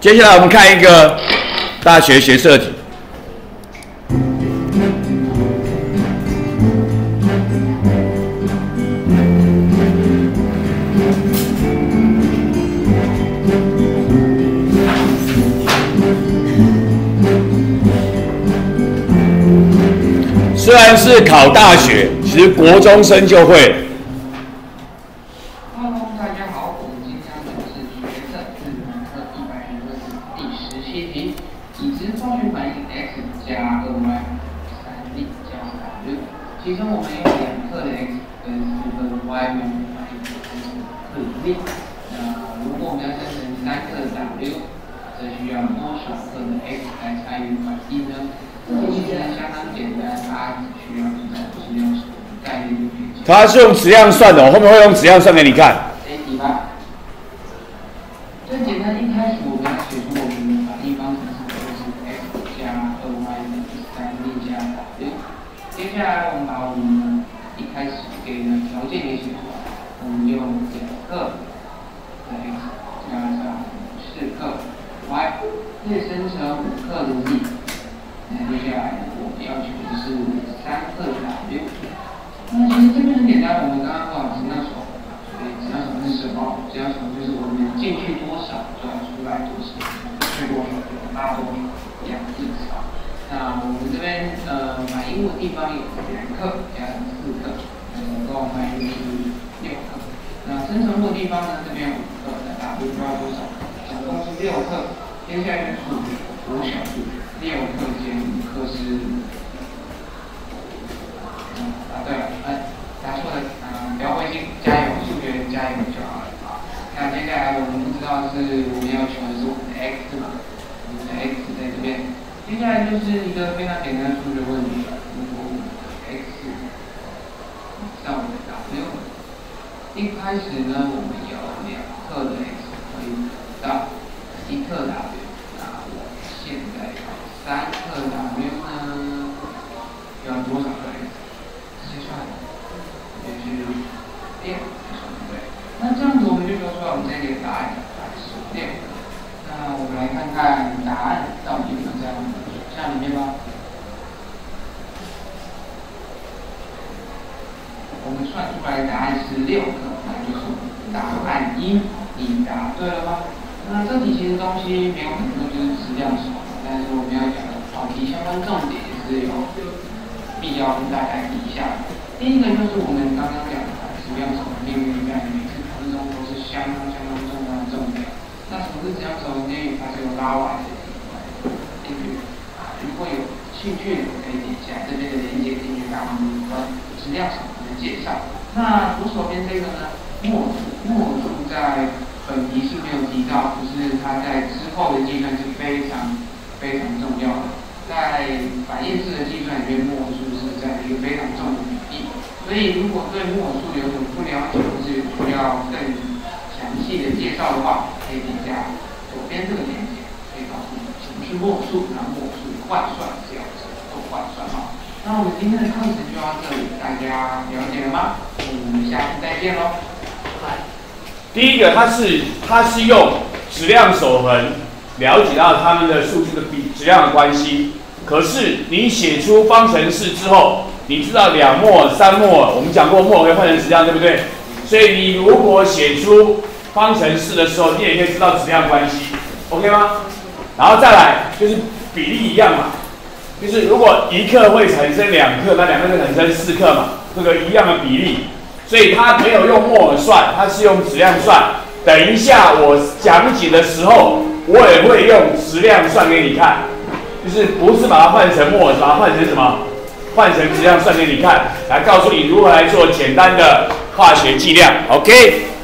接下来我们看一个大学学测题。虽然是考大学，其实国中生就会。 Hello， 大家好，我们今天讲的是学测自然课100第17题，已知化学反应 x 加2y 3D 加 w， 其中我们用2克的 x 跟4克的 y 为反应生成克力。那如果我们要生成3克的 w， 则需要多少克的 x 来参与反应呢？这题其实相当简单，它只需要知道质量守恒概率就可以解。 它是用质量算的，我后面会用质量算给你看。 这一题吧。最简单，一开始我们要写出我们的反应方程式，就是 x 加2y 等于3d 加 w。接下来我们把我们一开始给的条件给写出来，我们用2克的 x 加上4克 y， 可以生成5克的 z。那接下来我们要求的是3克的 w。那其实这边很简单，我们刚刚说质量守恒，所以质量守恒是什么？质量守恒就是我们进去多少就要出来多少，去多少就要拉多少，这样子啊。那我们这边反应物的地方有2克加上4克，总共反应是6克。那生成物的地方呢，这边5克，那 w 要多少？总共是6克。接下来就是5小数，6克减5克是。对了，答错了，不要灰心，加油，数学加油就好了啊。那接下来我们不知道是我们要求的是我们的 x 嘛，我们的 x 在这边。接下来就是一个非常简单的数学问题了。如果我们的 x 上我们的 w， 一开始呢我们有2克的 x 可以得到1克 w， 那我现在要3克 w 呢，要多少克 x？就是6，对。那这样子我们就说出来我们这里的答案是6。那我们来看看答案到底有没有在我们的选项里面吧。我们算出来的答案是6克，那就是答案1，你答对了吗？那这题其实东西没有很多，就是质量守恒，但是我们要讲的考题相关重点也是有必要跟大家提一下。第一个就是我们刚刚讲的质量守恒定律，在每次考试中都是相当重要的重点。那什么是质量守恒定律？它是由拉瓦锡定律如果有兴趣的可以点一下这边的连接进去看我们质量守恒的介绍。那左手边这个呢，墨数在本题是没有提到，可是它在之后的计算是非常重要的。在反应式的计算里面，墨数是占一个非常重的比例，所以如果对墨数有什么不了解，或是需要更详细的介绍的话，可以点下左边这个链接，可以告诉你什么是墨数，然后墨数的换算是要怎么做换算哈。那我们今天的课程就到这里，大家了解了吗？我们下次再见喽。 第一个，它是用质量守恒了解到它们的数据的质量的关系。可是你写出方程式之后，你知道2摩尔、3摩尔，我们讲过摩尔可以换成质量，对不对？所以你如果写出方程式的时候，你也可以知道质量关系 ，OK 吗？然后再来就是比例一样嘛，就是如果1克会产生2克，那2克会产生4克嘛，这个一样的比例。所以它没有用摩尔算，它是用质量算。等一下我讲解的时候，我也会用质量算给你看。就是不是把它换成摩尔，把它换成什么？换成质量算给你看，来告诉你如何来做简单的化学计量。OK。